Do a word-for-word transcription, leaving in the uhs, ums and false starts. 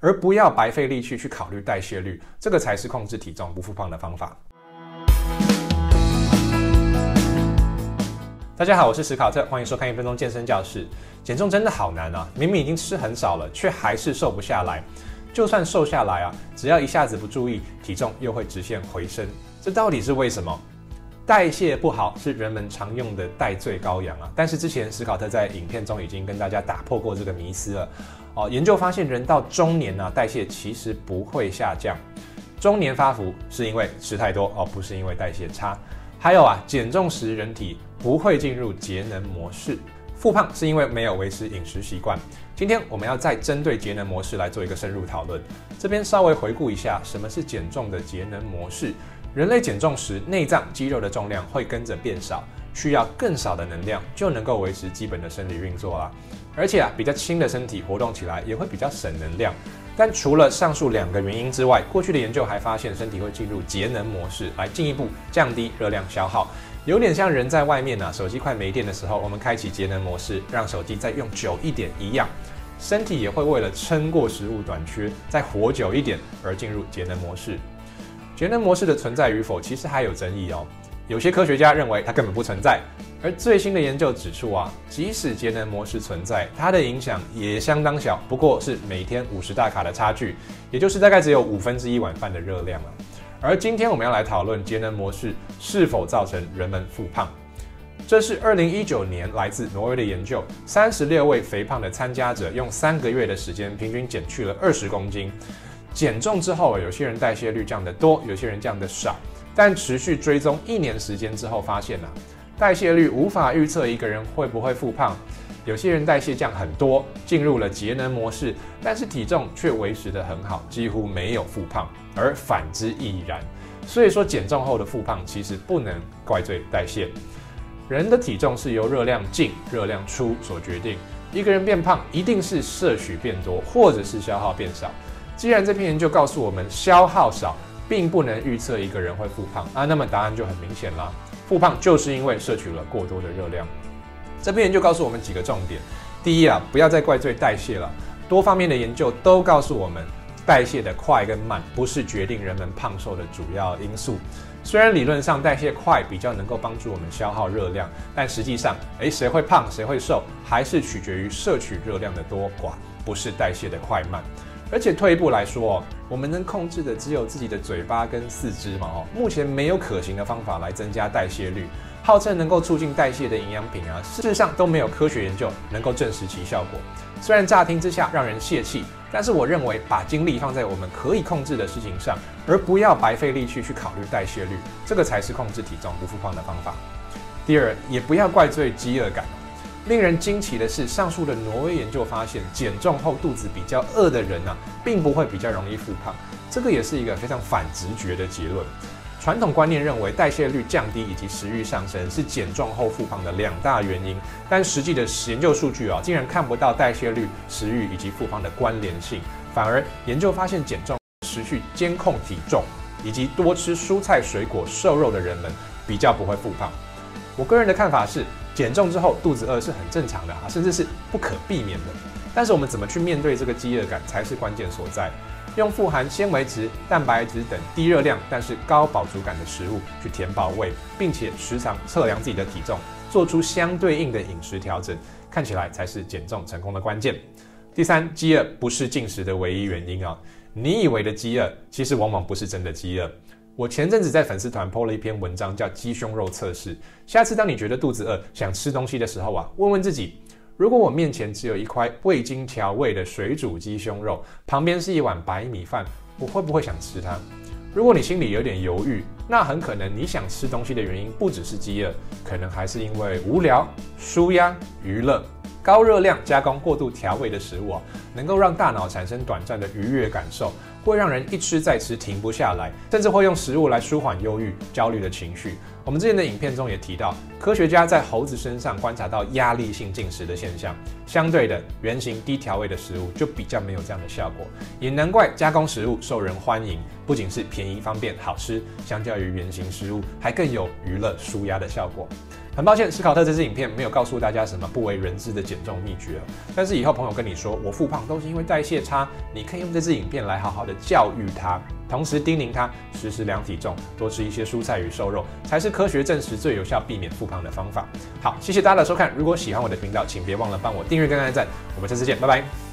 而不要白费力气去考虑代谢率，这个才是控制体重不复胖的方法。大家好，我是史考特，欢迎收看一分钟健身教室。减重真的好难啊！明明已经吃很少了，却还是瘦不下来。就算瘦下来啊，只要一下子不注意，体重又会直线回升。这到底是为什么？代谢不好是人们常用的代罪羔羊啊。但是之前史考特在影片中已经跟大家打破过这个迷思了。哦，研究发现，人到中年啊，代谢其实不会下降。中年发福是因为吃太多哦，不是因为代谢差。还有啊，减重时人体不会进入节能模式，复胖是因为没有维持饮食习惯。今天我们要再针对节能模式来做一个深入讨论。这边稍微回顾一下，什么是减重的节能模式？人类减重时，内脏肌肉的重量会跟着变少，需要更少的能量就能够维持基本的生理运作啦。而且啊，比较轻的身体活动起来也会比较省能量。但除了上述两个原因之外，过去的研究还发现身体会进入节能模式，来进一步降低热量消耗。有点像人在外面啊，手机快没电的时候，我们开启节能模式，让手机再用久一点一样。身体也会为了撑过食物短缺，再活久一点而进入节能模式。节能模式的存在与否，其实还有争议哦。有些科学家认为它根本不存在，而最新的研究指出啊，即使节能模式存在，它的影响也相当小，不过是每天五十大卡的差距，也就是大概只有五分之一碗饭的热量了。而今天我们要来讨论节能模式是否造成人们复胖。这是二零一九年来自挪威的研究，三十六位肥胖的参加者用三个月的时间，平均减去了二十公斤。减重之后，有些人代谢率降得多，有些人降得少。但持续追踪一年时间之后，发现啊，代谢率无法预测一个人会不会复胖。有些人代谢降很多，进入了节能模式，但是体重却维持得很好，几乎没有复胖，而反之亦然。所以说，减重后的复胖其实不能怪罪代谢。人的体重是由热量进、热量出所决定。一个人变胖，一定是摄取变多，或者是消耗变少。既然这篇研究告诉我们消耗少，并不能预测一个人会复胖啊，那么答案就很明显啦。复胖就是因为摄取了过多的热量。这篇研究告诉我们几个重点。第一啊，不要再怪罪代谢了。多方面的研究都告诉我们，代谢的快跟慢不是决定人们胖瘦的主要因素。虽然理论上代谢快比较能够帮助我们消耗热量，但实际上，诶，谁会胖谁会瘦，还是取决于摄取热量的多寡，不是代谢的快慢。而且退一步来说哦，我们能控制的只有自己的嘴巴跟四肢嘛哦，目前没有可行的方法来增加代谢率。号称能够促进代谢的营养品啊，事实上都没有科学研究能够证实其效果。虽然乍听之下让人泄气，但是我认为把精力放在我们可以控制的事情上，而不要白费力气去考虑代谢率，这个才是控制体重不复胖的方法。第二，也不要怪罪饥饿感。令人惊奇的是，上述的挪威研究发现，减重后肚子比较饿的人啊，并不会比较容易复胖。这个也是一个非常反直觉的结论。传统观念认为代谢率降低以及食欲上升是减重后复胖的两大原因，但实际的研究数据啊，竟然看不到代谢率、食欲以及复胖的关联性。反而研究发现，减重持续监控体重以及多吃蔬菜水果、瘦肉的人们比较不会复胖。我个人的看法是，减重之后肚子饿是很正常的啊，甚至是不可避免的。但是我们怎么去面对这个饥饿感才是关键所在。用富含纤维质、蛋白质等低热量但是高饱足感的食物去填饱胃，并且时常测量自己的体重，做出相对应的饮食调整，看起来才是减重成功的关键。第三，饥饿不是进食的唯一原因啊！你以为的饥饿，其实往往不是真的饥饿。我前阵子在粉丝团 po 了一篇文章，叫鸡胸肉测试。下次当你觉得肚子饿、想吃东西的时候啊，问问自己：如果我面前只有一块未经调味的水煮鸡胸肉，旁边是一碗白米饭，我会不会想吃它？如果你心里有点犹豫，那很可能你想吃东西的原因不只是饥饿，可能还是因为无聊、抒压、娱乐。高热量、加工、过度调味的食物啊，能够让大脑产生短暂的愉悦感受，会让人一吃再吃，停不下来，甚至会用食物来舒缓忧郁、焦虑的情绪。我们之前的影片中也提到，科学家在猴子身上观察到压力性进食的现象，相对的，原型低调味的食物就比较没有这样的效果。也难怪加工食物受人欢迎，不仅是便宜、方便、好吃，相较于原型食物，还更有娱乐、舒压的效果。 很抱歉，史考特这支影片没有告诉大家什么不为人知的减重秘诀，但是以后朋友跟你说我复胖都是因为代谢差，你可以用这支影片来好好的教育他，同时叮咛他时时量体重，多吃一些蔬菜与瘦肉，才是科学证实最有效避免复胖的方法。好，谢谢大家的收看，如果喜欢我的频道，请别忘了帮我订阅跟按赞，我们下次见，拜拜。